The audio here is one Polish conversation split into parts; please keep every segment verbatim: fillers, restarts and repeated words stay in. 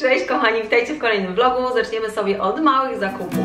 Cześć kochani, witajcie w kolejnym vlogu. Zaczniemy sobie od małych zakupów.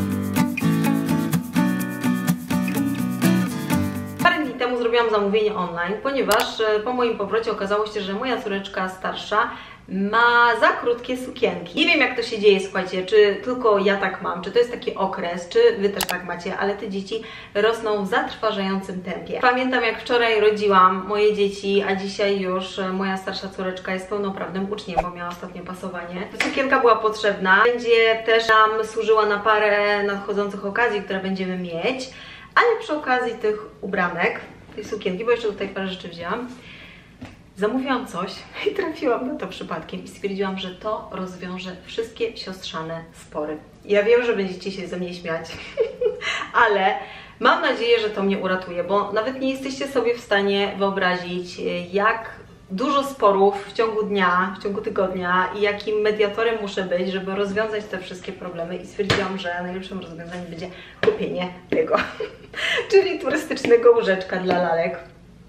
Parę dni temu zrobiłam zamówienie online, ponieważ po moim powrocie okazało się, że moja córeczka starsza ma za krótkie sukienki. Nie wiem, jak to się dzieje, słuchajcie, czy tylko ja tak mam, czy to jest taki okres, czy wy też tak macie, ale te dzieci rosną w zatrważającym tempie. Pamiętam, jak wczoraj rodziłam moje dzieci, a dzisiaj już moja starsza córeczka jest pełnoprawnym uczniem, bo miała ostatnio pasowanie. Sukienka była potrzebna, będzie też nam służyła na parę nadchodzących okazji, które będziemy mieć, ale przy okazji tych ubranek, tej sukienki, bo jeszcze tutaj parę rzeczy wzięłam, zamówiłam coś i trafiłam na to przypadkiem i stwierdziłam, że to rozwiąże wszystkie siostrzane spory. Ja wiem, że będziecie się ze mnie śmiać, ale mam nadzieję, że to mnie uratuje, bo nawet nie jesteście sobie w stanie wyobrazić, jak dużo sporów w ciągu dnia, w ciągu tygodnia i jakim mediatorem muszę być, żeby rozwiązać te wszystkie problemy, i stwierdziłam, że najlepszym rozwiązaniem będzie kupienie tego, czyli turystycznego łóżeczka dla lalek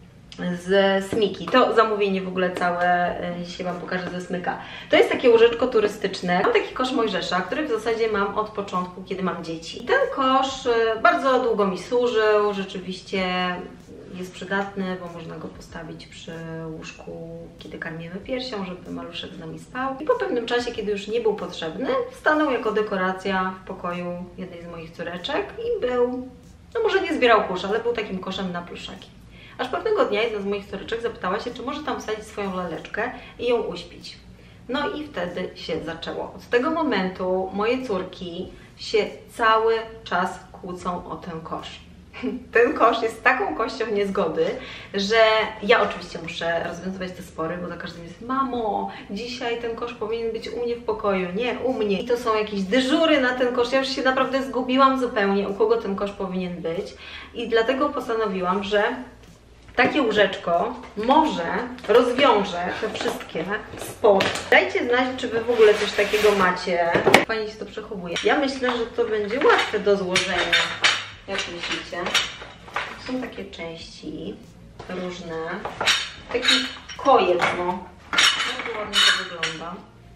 z Smyki. To zamówienie w ogóle całe dzisiaj Wam pokażę ze Smyka. To jest takie łóżeczko turystyczne. Mam taki kosz Mojżesza, który w zasadzie mam od początku, kiedy mam dzieci. Ten kosz bardzo długo mi służył, rzeczywiście jest przydatny, bo można go postawić przy łóżku, kiedy karmimy piersią, żeby maluszek z nami spał. I po pewnym czasie, kiedy już nie był potrzebny, stanął jako dekoracja w pokoju jednej z moich córeczek i był, no może nie zbierał kurz, ale był takim koszem na pluszaki. Aż pewnego dnia jedna z moich córeczek zapytała się, czy może tam wsadzić swoją laleczkę i ją uśpić. No i wtedy się zaczęło. Od tego momentu moje córki się cały czas kłócą o ten kosz. Ten kosz jest taką kością niezgody, że ja oczywiście muszę rozwiązywać te spory, bo za każdym jest: mamo, dzisiaj ten kosz powinien być u mnie w pokoju, nie u mnie. I to są jakieś dyżury na ten kosz. Ja już się naprawdę zgubiłam zupełnie, u kogo ten kosz powinien być. I dlatego postanowiłam, że takie łóżeczko może rozwiąże te wszystkie spory. Dajcie znać, czy wy w ogóle coś takiego macie. Fajnie się to przechowuje. Ja myślę, że to będzie łatwe do złożenia. Jak myślicie? Są takie części różne. Taki kojec, no. Bardzo ładnie to wygląda.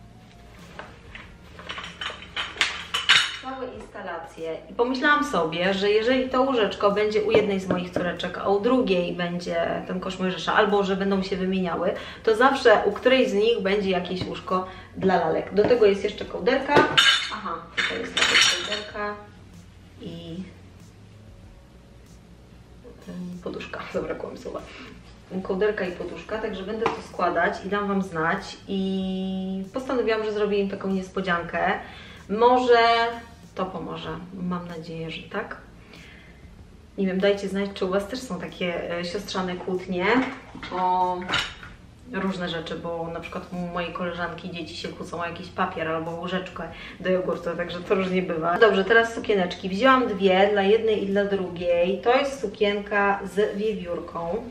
Całe instalacje. I pomyślałam sobie, że jeżeli to łóżeczko będzie u jednej z moich córeczek, a u drugiej będzie ten kosz Mojżesza, albo że będą się wymieniały, to zawsze u którejś z nich będzie jakieś łóżko dla lalek. Do tego jest jeszcze kołderka. Aha, tutaj jest taka kołderka i poduszka. Zabrakło mi słowa. Kołderka i poduszka, także będę to składać i dam Wam znać. I postanowiłam, że zrobię im taką niespodziankę. Może to pomoże. Mam nadzieję, że tak. Nie wiem, dajcie znać, czy u Was też są takie siostrzane kłótnie o różne rzeczy, bo na przykład mojej koleżanki dzieci się kłócą o jakiś papier albo łyżeczkę do jogurtu, także to różnie bywa. Dobrze, teraz sukieneczki. Wzięłam dwie, dla jednej i dla drugiej. To jest sukienka z wiewiórką.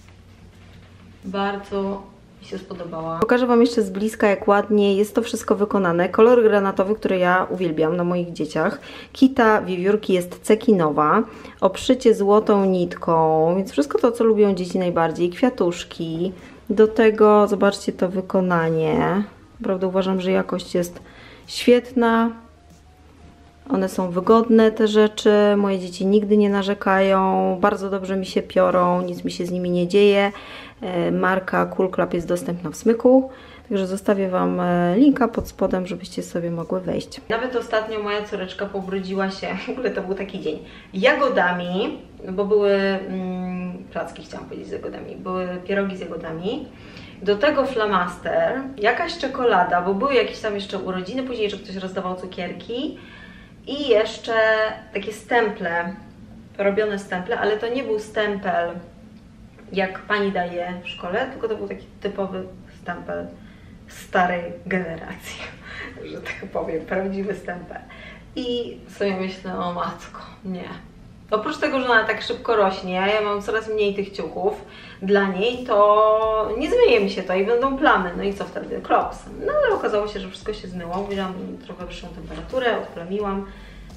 Bardzo mi się spodobała. Pokażę Wam jeszcze z bliska, jak ładnie jest to wszystko wykonane. Kolor granatowy, który ja uwielbiam na moich dzieciach. Kita wiewiórki jest cekinowa, obszycie złotą nitką, więc wszystko to, co lubią dzieci najbardziej. Kwiatuszki. Do tego zobaczcie to wykonanie. Naprawdę uważam, że jakość jest świetna. One są wygodne, te rzeczy. Moje dzieci nigdy nie narzekają. Bardzo dobrze mi się piorą. Nic mi się z nimi nie dzieje. Marka Cool Club jest dostępna w Smyku. Także zostawię Wam linka pod spodem, żebyście sobie mogły wejść. Nawet ostatnio moja córeczka pobrudziła się, w ogóle to był taki dzień, jagodami, bo były mm, placki, chciałam powiedzieć z jagodami, były pierogi z jagodami. Do tego flamaster, jakaś czekolada, bo były jakieś tam jeszcze urodziny, później, że ktoś rozdawał cukierki i jeszcze takie stemple, robione stemple, ale to nie był stempel, jak pani daje w szkole, tylko to był taki typowy stempel starej generacji, że tak powiem, prawdziwy stempel. I sobie myślę: o matko, nie. Oprócz tego, że ona tak szybko rośnie, a ja mam coraz mniej tych ciuchów dla niej, to nie zmyje mi się to i będą plamy. No i co wtedy? Klops. No ale okazało się, że wszystko się zmyło. Wzięłam trochę wyższą temperaturę, odplamiłam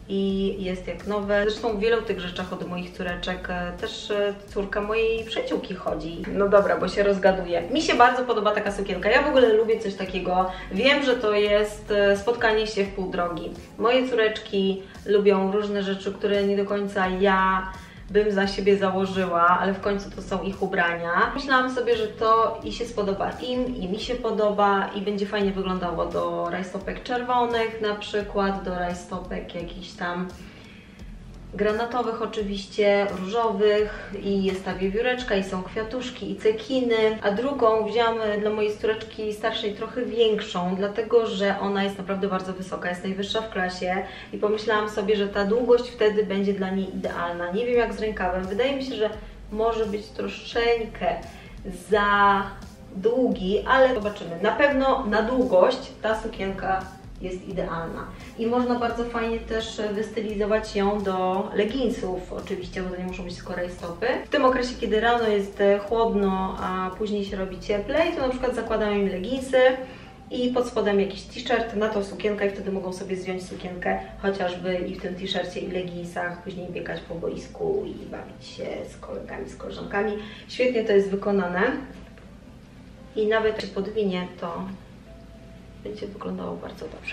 i jest jak nowe. Zresztą w wielu tych rzeczach od moich córeczek też córka mojej przyjaciółki chodzi. No dobra, bo się rozgaduję. Mi się bardzo podoba taka sukienka. Ja w ogóle lubię coś takiego. Wiem, że to jest spotkanie się w pół drogi. Moje córeczki lubią różne rzeczy, które nie do końca ja bym za siebie założyła, ale w końcu to są ich ubrania. Myślałam sobie, że to i się spodoba im, i mi się podoba i będzie fajnie wyglądało do rajstopek czerwonych na przykład, do rajstopek jakichś tam granatowych oczywiście, różowych i jest ta wiewióreczka i są kwiatuszki i cekiny, a drugą wzięłam dla mojej córeczki starszej trochę większą, dlatego że ona jest naprawdę bardzo wysoka, jest najwyższa w klasie i pomyślałam sobie, że ta długość wtedy będzie dla niej idealna. Nie wiem jak z rękawem, wydaje mi się, że może być troszeczkę za długi, ale zobaczymy. Na pewno na długość ta sukienka jest idealna. I można bardzo fajnie też wystylizować ją do leginsów, oczywiście, bo to nie muszą być tylko rajstopy. W tym okresie, kiedy rano jest chłodno, a później się robi cieplej, to na przykład zakładam im leginsy i pod spodem jakiś t-shirt, na tą sukienkę i wtedy mogą sobie zdjąć sukienkę chociażby i w tym t-shircie i leginsach, później biegać po boisku i bawić się z kolegami, z koleżankami. Świetnie to jest wykonane i nawet jak się podwinie, to będzie wyglądało bardzo dobrze.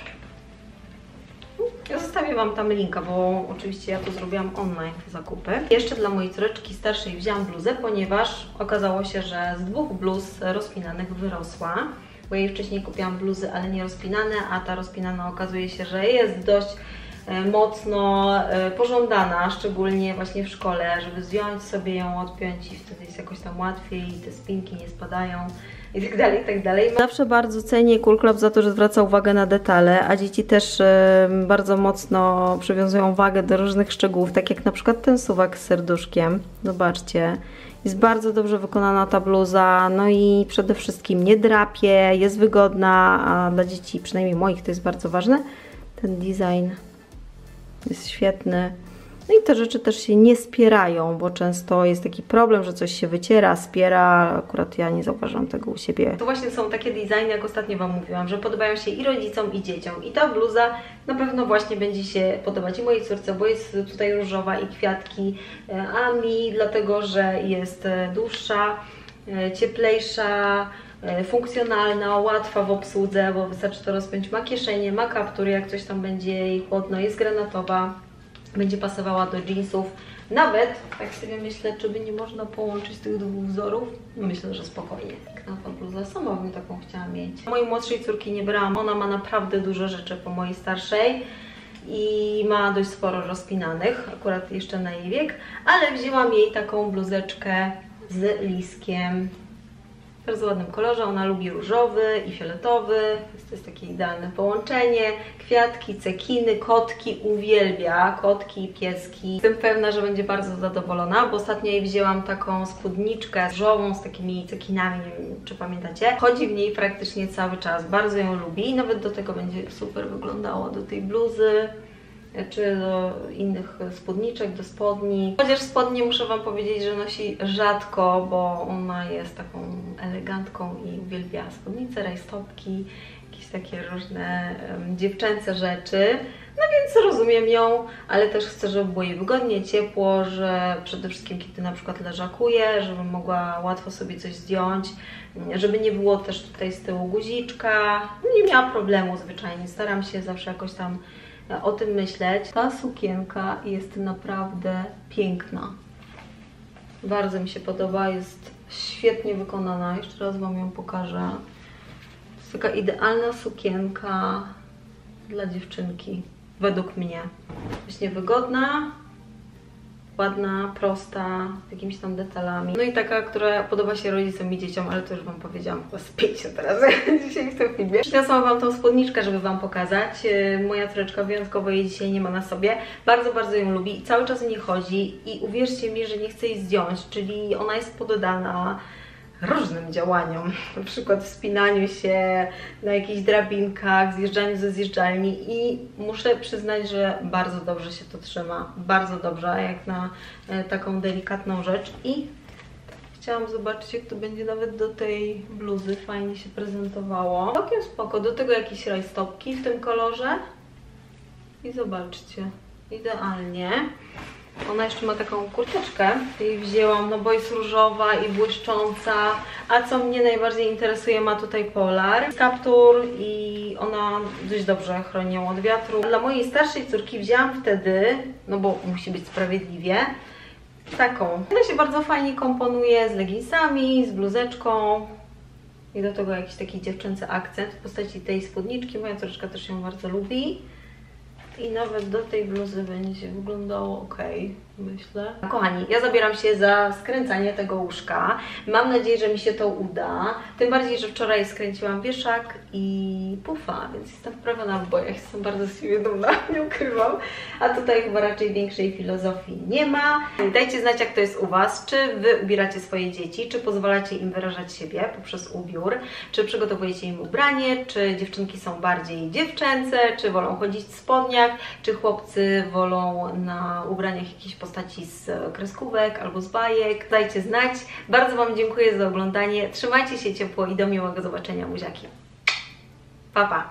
Ja zostawię Wam tam linka, bo oczywiście ja to zrobiłam online, te zakupy. Jeszcze dla mojej córeczki starszej wzięłam bluzę, ponieważ okazało się, że z dwóch bluz rozpinanych wyrosła. Bo jej wcześniej kupiłam bluzy, ale nie rozpinane, a ta rozpinana okazuje się, że jest dość mocno pożądana, szczególnie właśnie w szkole, żeby zdjąć sobie ją, odpiąć i wtedy jest jakoś tam łatwiej, te spinki nie spadają i tak dalej, i tak dalej. Zawsze bardzo cenię Cool Club za to, że zwraca uwagę na detale, a dzieci też bardzo mocno przywiązują wagę do różnych szczegółów, tak jak na przykład ten suwak z serduszkiem. Zobaczcie. Jest bardzo dobrze wykonana ta bluza, no i przede wszystkim nie drapie, jest wygodna, a dla dzieci, przynajmniej moich, to jest bardzo ważne. Ten design jest świetny. No i te rzeczy też się nie spierają, bo często jest taki problem, że coś się wyciera, spiera. Akurat ja nie zauważyłam tego u siebie. To właśnie są takie designy, jak ostatnio Wam mówiłam, że podobają się i rodzicom, i dzieciom. I ta bluza na pewno właśnie będzie się podobać i mojej córce, bo jest tutaj różowa i kwiatki, a mi dlatego, że jest dłuższa, cieplejsza, funkcjonalna, łatwa w obsłudze, bo wystarczy to rozpiąć, ma kieszenie, ma kaptur, jak coś tam będzie jej chłodno, jest granatowa, będzie pasowała do jeansów. Nawet, tak sobie myślę, czy by nie można połączyć tych dwóch wzorów? Myślę, że spokojnie. Knapa bluza, sama bym taką chciała mieć. Mojej młodszej córki nie brałam, ona ma naprawdę dużo rzeczy po mojej starszej i ma dość sporo rozpinanych, akurat jeszcze na jej wiek, ale wzięłam jej taką bluzeczkę z liskiem. W bardzo ładnym kolorze, ona lubi różowy i fioletowy, to jest takie idealne połączenie. Kwiatki, cekiny, kotki, uwielbia kotki i pieski. Jestem pewna, że będzie bardzo zadowolona, bo ostatnio jej wzięłam taką spódniczkę różową z takimi cekinami, nie wiem czy pamiętacie. Chodzi w niej praktycznie cały czas, bardzo ją lubi i nawet do tego będzie super wyglądało, do tej bluzy czy do innych spódniczek, do spodni. Chociaż spodnie muszę Wam powiedzieć, że nosi rzadko, bo ona jest taką elegantką i uwielbia spódnice, rajstopki, jakieś takie różne um, dziewczęce rzeczy. No więc rozumiem ją, ale też chcę, żeby było jej wygodnie, ciepło, że przede wszystkim kiedy na przykład leżakuje, żeby mogła łatwo sobie coś zdjąć, żeby nie było też tutaj z tyłu guziczka. No nie miała problemu zwyczajnie, staram się zawsze jakoś tam o tym myśleć. Ta sukienka jest naprawdę piękna. Bardzo mi się podoba, jest świetnie wykonana. Jeszcze raz Wam ją pokażę. To jest taka idealna sukienka dla dziewczynki, według mnie. Właśnie wygodna, ładna, prosta, z jakimiś tam detalami. No i taka, która podoba się rodzicom i dzieciom, ale to już Wam powiedziałam chyba z pięciu teraz dzisiaj w tym filmie. Przyniosłam Wam tą spódniczkę, żeby Wam pokazać. Moja córeczka wyjątkowo jej dzisiaj nie ma na sobie. Bardzo, bardzo ją lubi i cały czas w niej chodzi i uwierzcie mi, że nie chce jej zdjąć, czyli ona jest poddana różnym działaniom, na przykład wspinaniu się na jakichś drabinkach, zjeżdżaniu ze zjeżdżalni i muszę przyznać, że bardzo dobrze się to trzyma, bardzo dobrze, jak na e, taką delikatną rzecz i chciałam zobaczyć, jak to będzie nawet do tej bluzy fajnie się prezentowało. Całkiem spoko, do tego jakieś rajstopki w tym kolorze i zobaczcie. idealnie. Ona jeszcze ma taką kurteczkę, jej wzięłam, no bo jest różowa i błyszcząca, a co mnie najbardziej interesuje, ma tutaj polar, kaptur i ona dość dobrze chroni ją od wiatru. Dla mojej starszej córki wzięłam wtedy, no bo musi być sprawiedliwie, taką. Ona się bardzo fajnie komponuje z leginsami, z bluzeczką i do tego jakiś taki dziewczęcy akcent w postaci tej spódniczki. Moja córeczka też ją bardzo lubi. I nawet do tej bluzy będzie wyglądało ok, myślę. Kochani, ja zabieram się za skręcanie tego łóżka. Mam nadzieję, że mi się to uda. Tym bardziej, że wczoraj skręciłam wieszak i pufa, więc jestem wprawiona w bojach. Jestem bardzo z siebie dumna, nie ukrywam. A tutaj chyba raczej większej filozofii nie ma. Dajcie znać, jak to jest u Was. Czy Wy ubieracie swoje dzieci, czy pozwalacie im wyrażać siebie poprzez ubiór, czy przygotowujecie im ubranie, czy dziewczynki są bardziej dziewczęce, czy wolą chodzić w spodniach, czy chłopcy wolą na ubraniach jakiejś postaci z kreskówek albo z bajek. Dajcie znać. Bardzo Wam dziękuję za oglądanie. Trzymajcie się ciepło i do miłego zobaczenia, buziaki. Pa, pa!